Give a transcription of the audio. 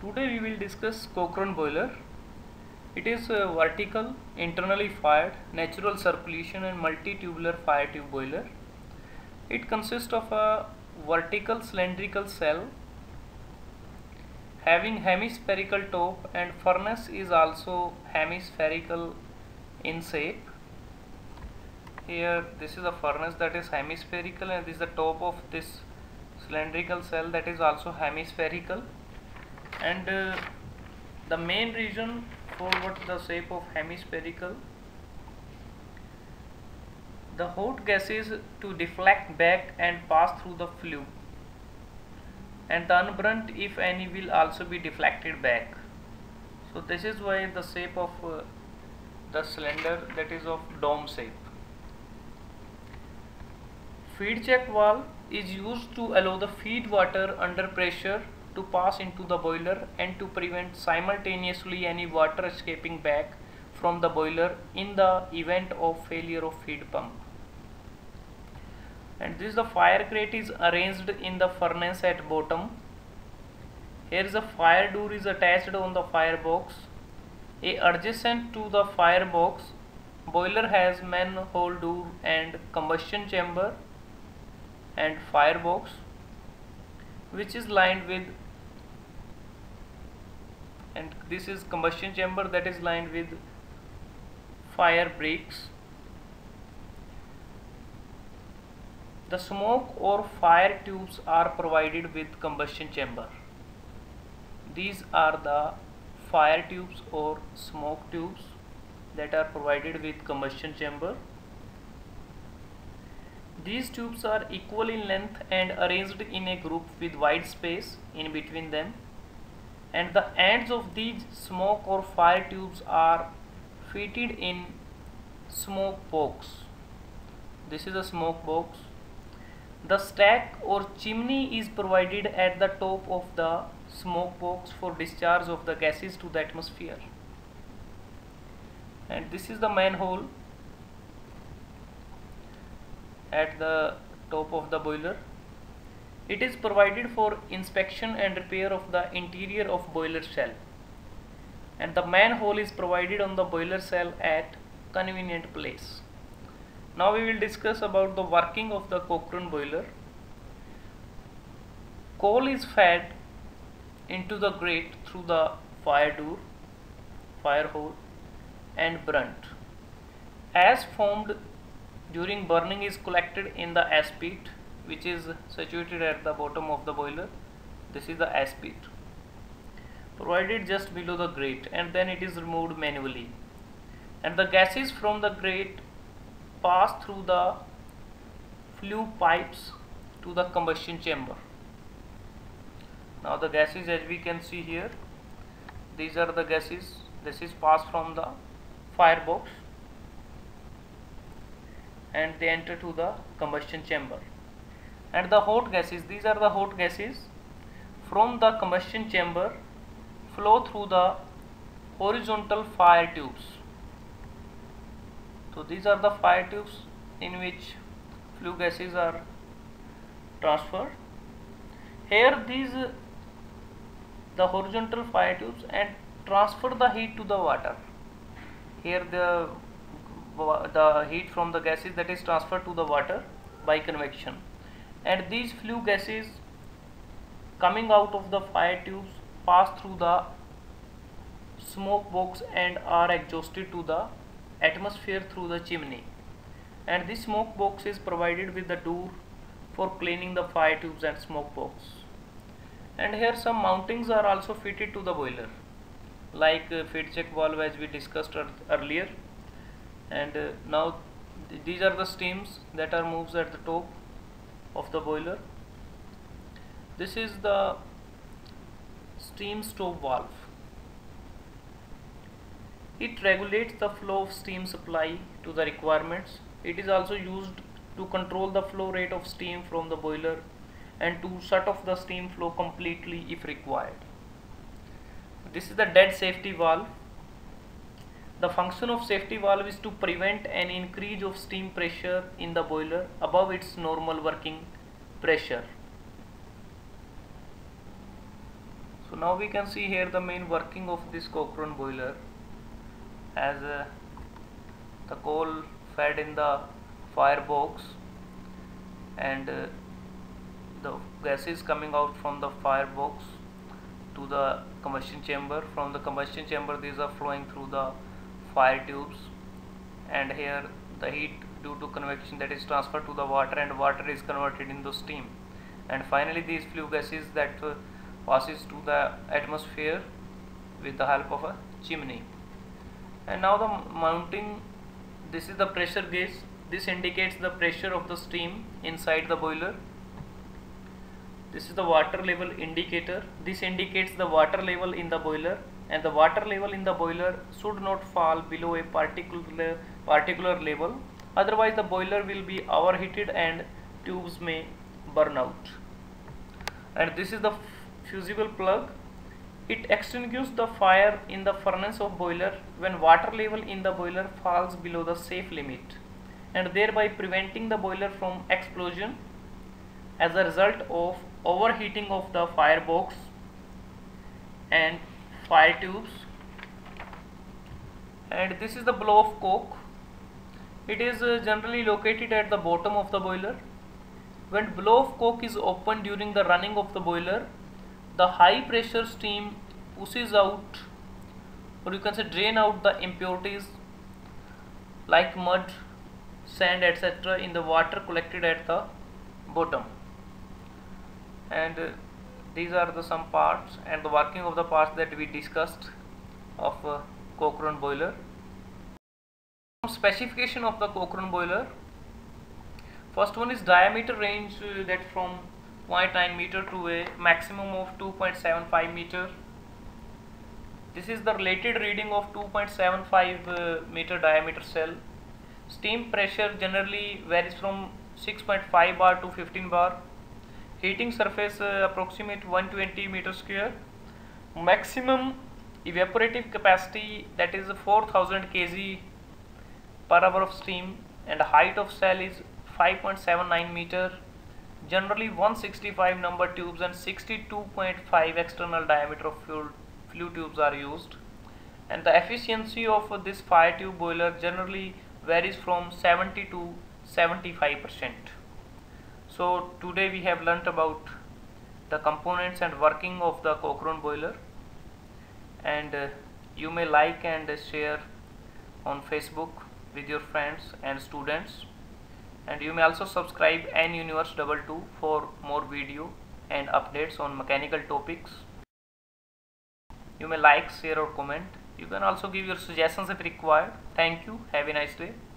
Today we will discuss Cochrane boiler. It is a vertical, internally fired, natural circulation and multi-tubular fire tube boiler. It consists of a vertical cylindrical cell having hemispherical top, and furnace is also hemispherical in shape. Here this is a furnace that is hemispherical, and this is the top of this cylindrical cell that is also hemispherical. And the main reason for what the shape of hemispherical, the hot gases to deflect back and pass through the flue, and the unburnt, if any, will also be deflected back. So this is why the shape of the cylinder, that is of dome shape. Feed check valve is used to allow the feed water under pressure to pass into the boiler and to prevent simultaneously any water escaping back from the boiler in the event of failure of feed pump. And this, the fire grate is arranged in the furnace at bottom. Here is a fire door is attached on the firebox. Adjacent to the firebox, boiler has manhole door and combustion chamber and firebox, which is lined with, and this is combustion chamber that is lined with fire bricks. The smoke or fire tubes are provided with combustion chamber. These are the fire tubes or smoke tubes that are provided with combustion chamber. These tubes are equal in length and arranged in a group with wide space in between them, and the ends of these smoke or fire tubes are fitted in smoke box. This is a smoke box. The stack or chimney is provided at the top of the smoke box for discharge of the gases to the atmosphere. And this is the manhole at the top of the boiler. It is provided for inspection and repair of the interior of boiler cell, and the manhole is provided on the boiler cell at convenient place. Now we will discuss about the working of the Cochrane boiler. Coal is fed into the grate through the fire door, fire hole, and burnt. As formed during burning is collected in the ash pit, which is situated at the bottom of the boiler. This is the ash pit provided just below the grate, and then it is removed manually, and the gases from the grate pass through the flue pipes to the combustion chamber. Now the gases, as we can see here, these are the gases. This is passed from the firebox and they enter to the combustion chamber. And the hot gases, these are the hot gases from the combustion chamber, flow through the horizontal fire tubes. So these are the fire tubes in which flue gases are transferred. Here the horizontal fire tubes and transfer the heat to the water. Here the heat from the gases that is transferred to the water by convection, and these flue gases coming out of the fire tubes pass through the smoke box and are exhausted to the atmosphere through the chimney, and this smoke box is provided with the door for cleaning the fire tubes and smoke box. And here some mountings are also fitted to the boiler, like feed check valve, as we discussed earlier. And now these are the steams that are moved at the top of the boiler. This is the steam stop valve. It regulates the flow of steam supply to the requirements. It is also used to control the flow rate of steam from the boiler and to shut off the steam flow completely if required. This is the dead safety valve. The function of safety valve is to prevent an increase of steam pressure in the boiler above its normal working pressure. So now we can see here the main working of this Cochrane boiler, as the coal fed in the firebox, and the gases coming out from the firebox to the combustion chamber. From the combustion chamber, these are flowing through the fire tubes, and here the heat due to convection that is transferred to the water, and water is converted into steam, and finally these flue gases that passes to the atmosphere with the help of a chimney. And now the mounting, this is the pressure gauge. This indicates the pressure of the steam inside the boiler. This is the water level indicator. This indicates the water level in the boiler, and the water level in the boiler should not fall below a particular level, otherwise the boiler will be overheated and tubes may burn out. And this is the fusible plug. It extinguishes the fire in the furnace of boiler when water level in the boiler falls below the safe limit, and thereby preventing the boiler from explosion as a result of overheating of the firebox and fire tubes. And this is the blow of coke. It is generally located at the bottom of the boiler. When blow of coke is opened during the running of the boiler, the high pressure steam pushes out, or you can say drain out, the impurities like mud, sand, etc. in the water collected at the bottom. And these are the some parts and the working of the parts that we discussed of Cochrane boiler. Specification of the Cochrane boiler. First one is diameter range, that from 0.9 meter to a maximum of 2.75 meter. This is the related reading of 2.75 meter diameter cell. Steam pressure generally varies from 6.5 bar to 15 bar. Heating surface approximate 120 meter square. Maximum evaporative capacity, that is 4000 kg per hour of steam, and height of cell is 5.79 meter. Generally 165 number tubes and 62.5 external diameter of flue tubes are used, and the efficiency of this fire tube boiler generally varies from 70 to 75%. So today we have learnt about the components and working of the Cochrane boiler, and you may like and share on Facebook with your friends and students, and you may also subscribe NUniverse22 for more video and updates on mechanical topics. You may like, share or comment. You can also give your suggestions if required. Thank you. Have a nice day.